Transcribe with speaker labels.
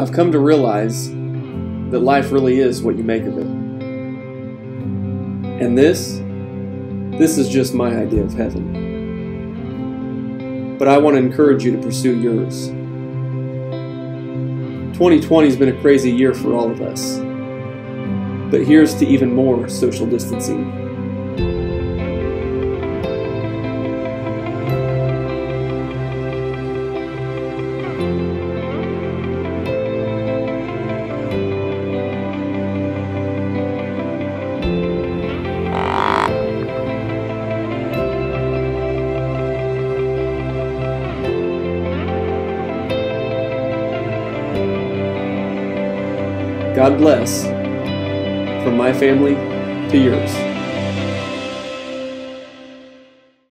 Speaker 1: I've come to realize that life really is what you make of it. And this is just my idea of heaven. But I want to encourage you to pursue yours. 2020 has been a crazy year for all of us. But here's to even more social distancing. God bless, from my family to yours.